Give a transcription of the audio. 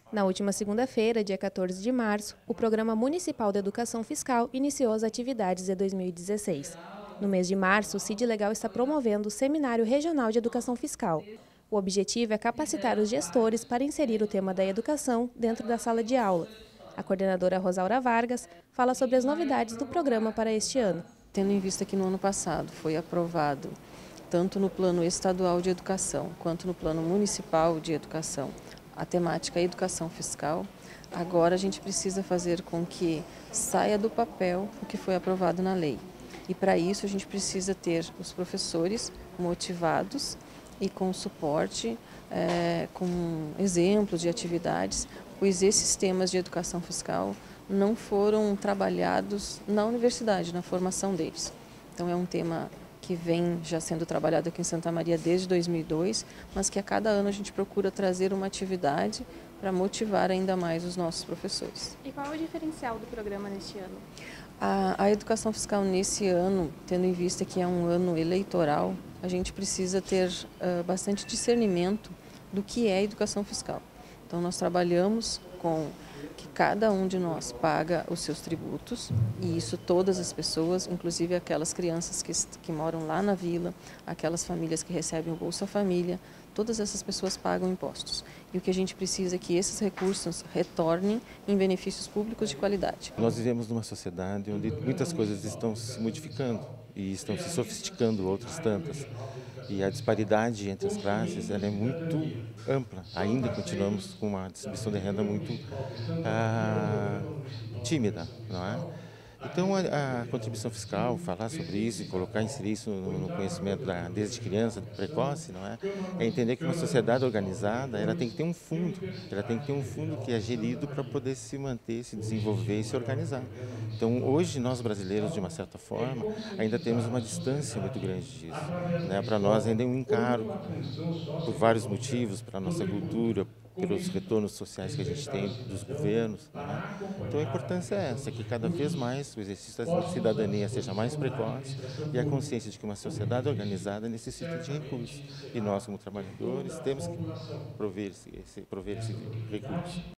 Na última segunda-feira, dia 14 de março, o Programa Municipal de Educação Fiscal iniciou as atividades de 2016. No mês de março, o CID Legal está promovendo o Seminário Regional de Educação Fiscal. O objetivo é capacitar os gestores para inserir o tema da educação dentro da sala de aula. A coordenadora Rosaura Vargas fala sobre as novidades do programa para este ano. Tendo em vista que no ano passado foi aprovado, tanto no Plano Estadual de Educação quanto no Plano Municipal de Educação, a temática Educação Fiscal, agora a gente precisa fazer com que saia do papel o que foi aprovado na lei. E para isso a gente precisa ter os professores motivados e com suporte, com exemplos de atividades, pois esses temas de educação fiscal não foram trabalhados na universidade, na formação deles. Então é um tema que vem já sendo trabalhado aqui em Santa Maria desde 2002, mas que a cada ano a gente procura trazer uma atividade para motivar ainda mais os nossos professores. E qual é o diferencial do programa neste ano? A educação fiscal nesse ano, tendo em vista que é um ano eleitoral, a gente precisa ter bastante discernimento do que é educação fiscal. Então nós trabalhamos com que cada um de nós paga os seus tributos, e isso todas as pessoas, inclusive aquelas crianças que moram lá na vila, aquelas famílias que recebem o Bolsa Família, todas essas pessoas pagam impostos. E o que a gente precisa é que esses recursos retornem em benefícios públicos de qualidade. Nós vivemos numa sociedade onde muitas coisas estão se modificando e estão se sofisticando outras tantas. E a disparidade entre as classes ela é muito ampla. Ainda continuamos com uma distribuição de renda muito tímida, não é? Então a contribuição fiscal, falar sobre isso e colocar, inserir isso no conhecimento desde criança, precoce, não é? É entender que uma sociedade organizada, ela tem que ter um fundo, ela tem que ter um fundo que é gerido para poder se manter, se desenvolver e se organizar. Então hoje nós brasileiros, de uma certa forma, ainda temos uma distância muito grande disso, né? Para nós ainda é um encargo, por vários motivos, para a nossa cultura, pelos retornos sociais que a gente tem dos governos, né? Então a importância é essa, que cada vez mais o exercício da cidadania seja mais precoce e a consciência de que uma sociedade organizada necessita de recursos. E nós, como trabalhadores, temos que prover esse recurso.